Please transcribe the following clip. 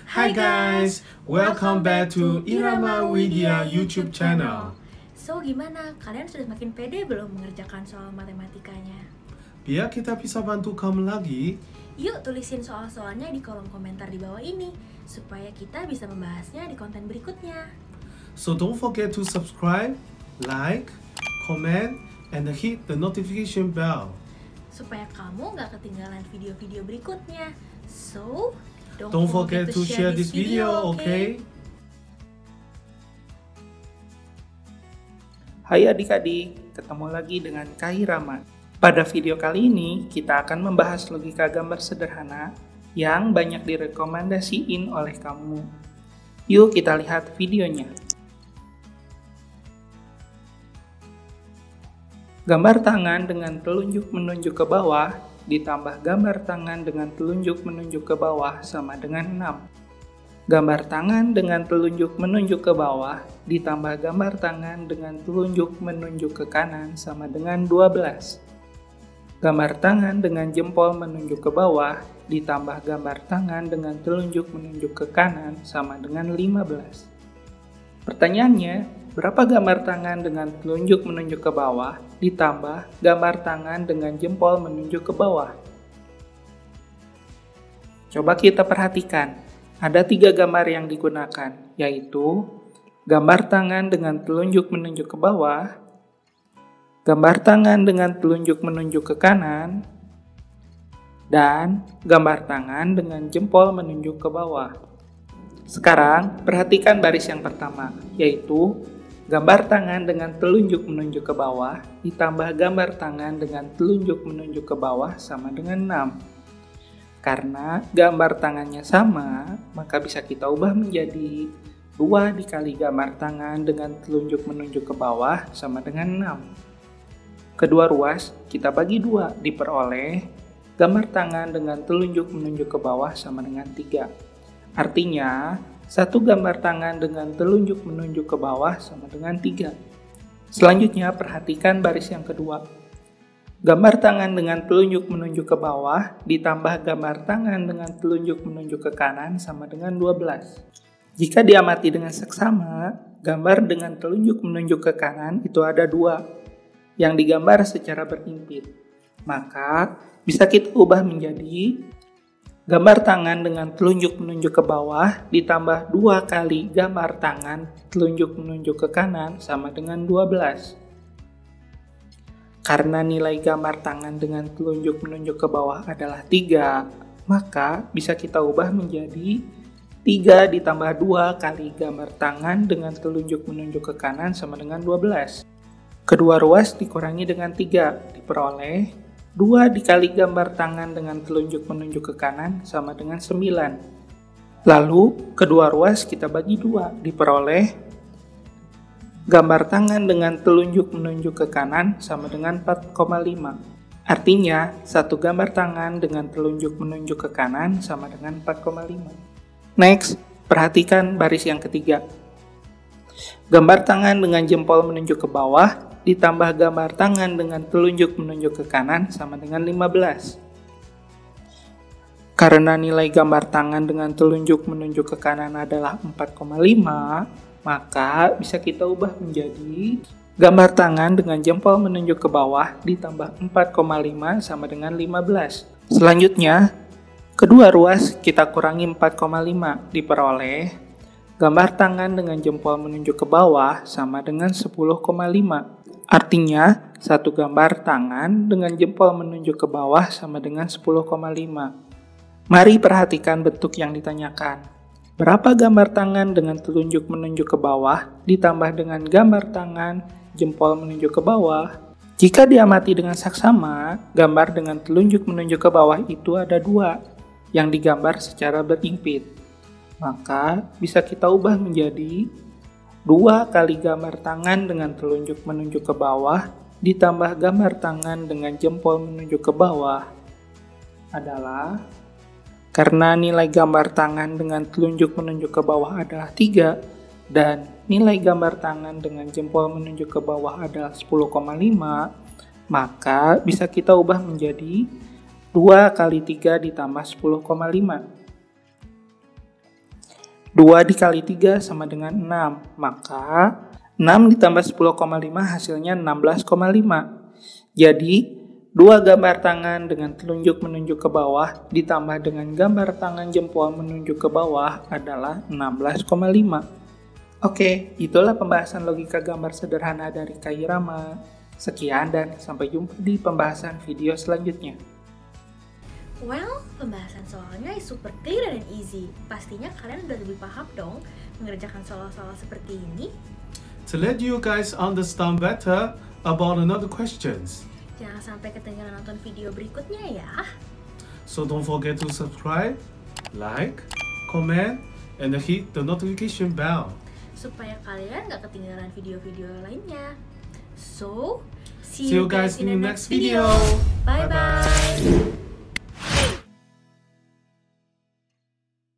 Hi guys, welcome back to Irama Widya YouTube channel. So gimana? Kalian sudah makin pede belum mengerjakan soal matematikanya? Biar kita bisa bantu kamu lagi, Yuk tulisin soal-soalnya di kolom komentar di bawah ini supaya kita bisa membahasnya di konten berikutnya. so don't forget to subscribe, like, comment, and hit the notification bell. Supaya kamu nggak ketinggalan video-video berikutnya. So, Don't forget to share this video, okay? Hai adik-adik, ketemu lagi dengan Kak Irama. Pada video kali ini, kita akan membahas logika gambar sederhana yang banyak direkomendasiin oleh kamu. Yuk kita lihat videonya. Gambar tangan dengan telunjuk menunjuk ke bawah ditambah gambar tangan dengan telunjuk menunjuk ke bawah sama dengan 6. Gambar tangan dengan telunjuk menunjuk ke bawah ditambah gambar tangan dengan telunjuk menunjuk ke kanan sama dengan 12. Gambar tangan dengan jempol menunjuk ke bawah ditambah gambar tangan dengan telunjuk menunjuk ke kanan sama dengan 15. Pertanyaannya, berapa gambar tangan dengan telunjuk menunjuk ke bawah ditambah gambar tangan dengan jempol menunjuk ke bawah? Coba kita perhatikan, ada 3 gambar yang digunakan, yaitu gambar tangan dengan telunjuk menunjuk ke bawah, gambar tangan dengan telunjuk menunjuk ke kanan, dan gambar tangan dengan jempol menunjuk ke bawah. Sekarang, perhatikan baris yang pertama, yaitu gambar tangan dengan telunjuk menunjuk ke bawah ditambah gambar tangan dengan telunjuk menunjuk ke bawah sama dengan 6. Karena gambar tangannya sama, maka bisa kita ubah menjadi 2 dikali gambar tangan dengan telunjuk menunjuk ke bawah sama dengan 6. Kedua ruas kita bagi 2 diperoleh gambar tangan dengan telunjuk menunjuk ke bawah sama dengan 3. Artinya, 1 gambar tangan dengan telunjuk menunjuk ke bawah sama dengan 3. Selanjutnya, perhatikan baris yang kedua. Gambar tangan dengan telunjuk menunjuk ke bawah ditambah gambar tangan dengan telunjuk menunjuk ke kanan sama dengan 12. Jika diamati dengan seksama, gambar dengan telunjuk menunjuk ke kanan itu ada 2 yang digambar secara berhimpit. Maka, bisa kita ubah menjadi gambar tangan dengan telunjuk menunjuk ke bawah ditambah 2 kali gambar tangan telunjuk menunjuk ke kanan sama dengan 12. Karena nilai gambar tangan dengan telunjuk menunjuk ke bawah adalah 3, maka bisa kita ubah menjadi 3 ditambah 2 kali gambar tangan dengan telunjuk menunjuk ke kanan sama dengan 12. Kedua ruas dikurangi dengan 3, diperoleh 2 dikali gambar tangan dengan telunjuk menunjuk ke kanan sama dengan 9. Lalu, kedua ruas kita bagi 2, diperoleh gambar tangan dengan telunjuk menunjuk ke kanan sama dengan 4,5. Artinya, 1 gambar tangan dengan telunjuk menunjuk ke kanan sama dengan 4,5. Next, perhatikan baris yang ketiga. Gambar tangan dengan jempol menunjuk ke bawah ditambah gambar tangan dengan telunjuk menunjuk ke kanan sama dengan 15. Karena nilai gambar tangan dengan telunjuk menunjuk ke kanan adalah 4,5, maka bisa kita ubah menjadi gambar tangan dengan jempol menunjuk ke bawah ditambah 4,5 sama dengan 15. Selanjutnya, kedua ruas kita kurangi 4,5, diperoleh gambar tangan dengan jempol menunjuk ke bawah sama dengan 10,5. Artinya, 1 gambar tangan dengan jempol menunjuk ke bawah sama dengan 10,5. Mari perhatikan bentuk yang ditanyakan. Berapa gambar tangan dengan telunjuk menunjuk ke bawah ditambah dengan gambar tangan jempol menunjuk ke bawah? Jika diamati dengan saksama, gambar dengan telunjuk menunjuk ke bawah itu ada 2 yang digambar secara berhimpit. Maka bisa kita ubah menjadi 2 kali gambar tangan dengan telunjuk menunjuk ke bawah ditambah gambar tangan dengan jempol menunjuk ke bawah adalah, karena nilai gambar tangan dengan telunjuk menunjuk ke bawah adalah 3 dan nilai gambar tangan dengan jempol menunjuk ke bawah adalah 10,5, maka bisa kita ubah menjadi 2 kali 3 ditambah 10,5. 2 dikali 3 sama dengan 6. Maka 6 ditambah 10,5 hasilnya 16,5. Jadi 2 gambar tangan dengan telunjuk menunjuk ke bawah ditambah dengan gambar tangan jempol menunjuk ke bawah adalah 16,5. Oke, itulah pembahasan logika gambar sederhana dari Kak Irama. Sekian dan sampai jumpa di pembahasan video selanjutnya. Well, pembahasan soalnya super clear dan easy. Pastinya kalian udah lebih paham dong mengerjakan soal-soal seperti ini. To let you guys understand better about another questions. Jangan sampai ketinggalan nonton video berikutnya ya. So don't forget to subscribe, like, comment, and hit the notification bell. Supaya kalian gak ketinggalan video-video lainnya. So, See you guys in the next video. Bye-bye.